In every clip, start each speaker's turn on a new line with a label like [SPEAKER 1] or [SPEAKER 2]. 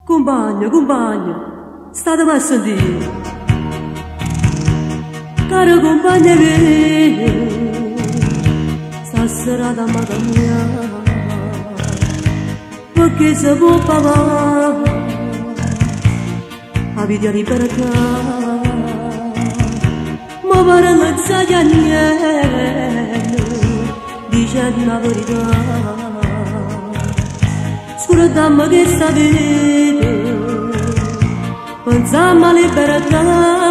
[SPEAKER 1] Compagna, state a sentire. Cara compagna mia, stasera da mamma mia, perché se può parlare, a vita libertà, ma per non sapere niente, dice la verità. Scordammo che sta vita, pensiamo a libertà.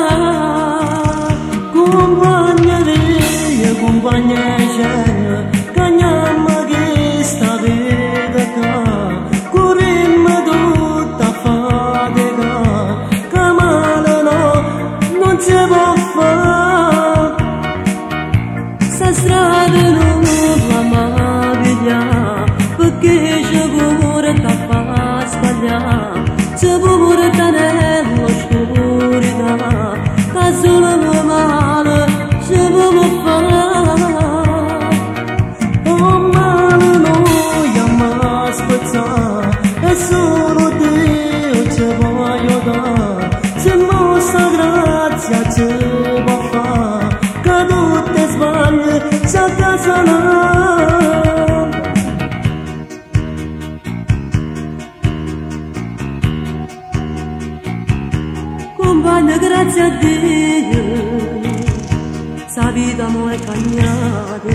[SPEAKER 1] Compagna mia, compagna mia, cagniamo che sta vita qua. Corremmo tutta fatica, che male non si può fare. Sta strada non la maviglia, perché c'è pure da fa sbagliare, c'è pure da nell'oscurità, che solo male ci può fare. Oh male noi abbiamo spezzato, e solo Dio ci può aiutare, se nostra grazia ci può fare, che tutte sbaglie ci accasano. Compagna, grazie a Dio, sa vita mo è cagnata,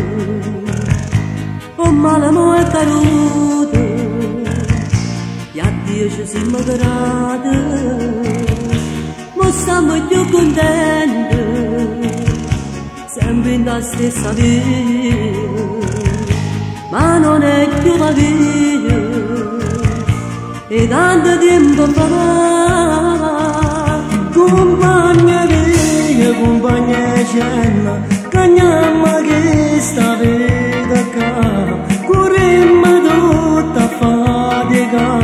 [SPEAKER 1] o male mo è caduto, e a Dio ci siamo grati, mo siamo più contenti, sempre in la stessa via, ma non è più la via, e tanto tempo fa. Compagna mia, compagna mia, cagniamo che sta vita qua, corremmo tutta fatica.